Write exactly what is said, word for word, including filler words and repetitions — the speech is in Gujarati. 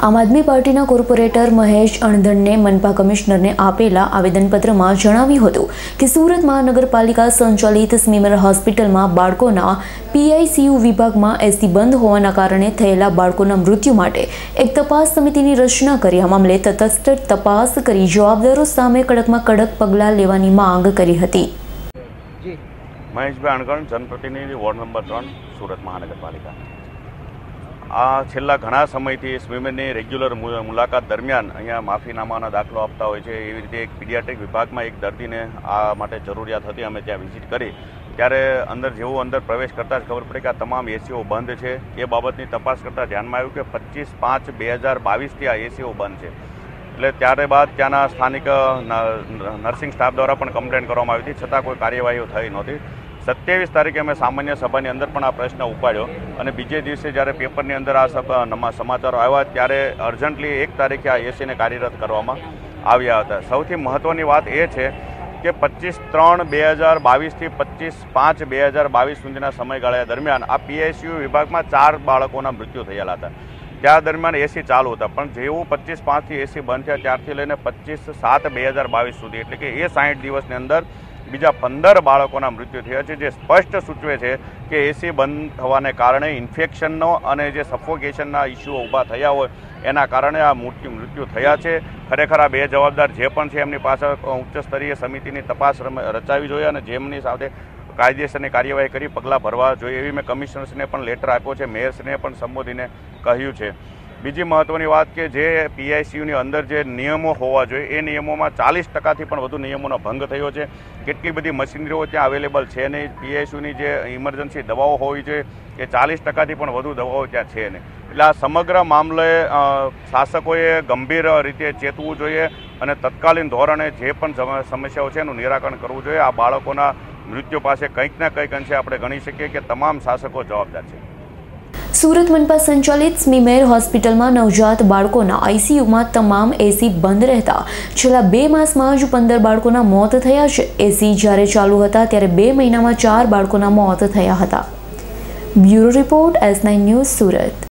આમ આદમી પાર્ટીના કોર્પોરેટર મહેશ અણધણને મનપા કમિશનરને આપેલા આવેદનપત્રમાં જણાવ્યું હતું કે સુરત મહાનગરપાલિકા સંચાલિત સ્મીમેર હોસ્પિટલમાં બાળકોના પીઆઈસીયુ વિભાગમાં એસી બંધ હોવાના કારણે થયેલા બાળકોના મૃત્યુ માટે એક તપાસ સમિતિની રચના કરી આ મામલે તટસ્થ તપાસ કરી જવાબદારો સામે કડકમાં કડક પગલાં લેવાની માંગ કરી હતી। મહેશભાઈ અણગણ, જનપ્રતિનિધિ, વોર્ડ નંબર ત્રણ, સુરત મહાનગરપાલિકા। આ છેલ્લા ઘણા સમયથી સ્વીમેરની રેગ્યુલર મુલાકાત દરમિયાન અહીંયા માફીનામાનો દાખલો આપતા હોય છે। એવી રીતે એક પીડિયાટ્રિક વિભાગમાં એક દર્દીને આ માટે જરૂરિયાત હતી। અમે ત્યાં વિઝિટ કરી ત્યારે અંદર જેવું અંદર પ્રવેશ કરતાં જ ખબર પડી કે આ તમામ એસીઓ બંધ છે। એ બાબતની તપાસ કરતાં ધ્યાનમાં આવ્યું કે પચીસ પાંચ બે હજાર બાવીસથી આ એસીઓ બંધ છે। એટલે ત્યારે બાદ ત્યાંના સ્થાનિક નર્સિંગ સ્ટાફ દ્વારા પણ કમ્પ્લેન કરવામાં આવી હતી, છતાં કોઈ કાર્યવાહીઓ થઈ નહોતી। સત્યાવીસ તારીખે અમે સામાન્ય સભાની અંદર પણ આ પ્રશ્ન ઉપાડ્યો અને બીજે દિવસે જ્યારે પેપરની અંદર આ સમાચારો આવ્યા ત્યારે અર્જન્ટલી એક તારીખે આ એસીને કાર્યરત કરવામાં આવ્યા હતા। સૌથી મહત્ત્વની વાત એ છે કે પચીસ ત્રણ બે હજાર બાવીસથી પચીસ પાંચ બે હજાર બાવીસ સુધીના સમયગાળા દરમિયાન આ પીઆઈસીયુ વિભાગમાં ચાર બાળકોના મૃત્યુ થયેલા હતા। ત્યાં દરમિયાન એસી ચાલુ હતા, પણ જેવું પચીસ પાંચથી એસી બંધ થયા ત્યારથી લઈને પચીસ સાત બે હજાર બાવીસ સુધી એટલે કે એ સાઠ દિવસની અંદર બીજા પંદર બાળકોના મૃત્યુ થયા છે, જે સ્પષ્ટ સૂચવે છે કે એસી બંધ થવાને કારણે ઇન્ફેક્શનનો અને જે સફોકેશનના ઇસ્યુઓ ઊભા થયા હોય એના કારણે આ મૃત્યુ મૃત્યુ થયા છે। ખરેખર આ બે જવાબદાર જે પણ છે એમની પાસે ઉચ્ચ સ્તરીય સમિતિની તપાસ રચાવી જોઈએ અને જેમની સાથે કાયદેસરની કાર્યવાહી કરી પગલાં ભરવા જોઈએ એવી મેં કમિશનર્સને પણ લેટર આપ્યો છે, મેયર્સને પણ સંબોધીને કહ્યું છે। બીજી મહત્ત્વની વાત કે જે પીઆઈસીયુની અંદર જે નિયમો હોવા જોઈએ એ નિયમોમાં ચાલીસ ટકાથી પણ વધુ નિયમોનો ભંગ થયો છે। કેટલી બધી મશીનરીઓ ત્યાં અવેલેબલ છે નહીં, પીઆઈસીયુની જે ઇમરજન્સી દવાઓ હોવી જોઈએ એ ચાલીસ ટકાથી પણ વધુ દવાઓ ત્યાં છે નહીં। એટલે આ સમગ્ર મામલે શાસકોએ ગંભીર રીતે ચેતવું જોઈએ અને તત્કાલીન ધોરણે જે પણ સમસ્યાઓ છે એનું નિરાકરણ કરવું જોઈએ। આ બાળકોના મૃત્યુ પાસે કંઈક ના કંઈક અંશે આપણે ગણી શકીએ કે તમામ શાસકો જવાબદાર છે। સુરત મનપા સંચાલિત સ્મીમેર હોસ્પિટલમાં નવજાત બાળકોના આઈસીયુમાં તમામ એસી બંધ રહેતા છેલ્લા બે માસમાં જ પંદર બાળકોના મોત થયા છે। એસી જ્યારે ચાલુ હતા ત્યારે બે મહિનામાં ચાર બાળકોના મોત થયા હતા। Bureau report, S nine news, Surat.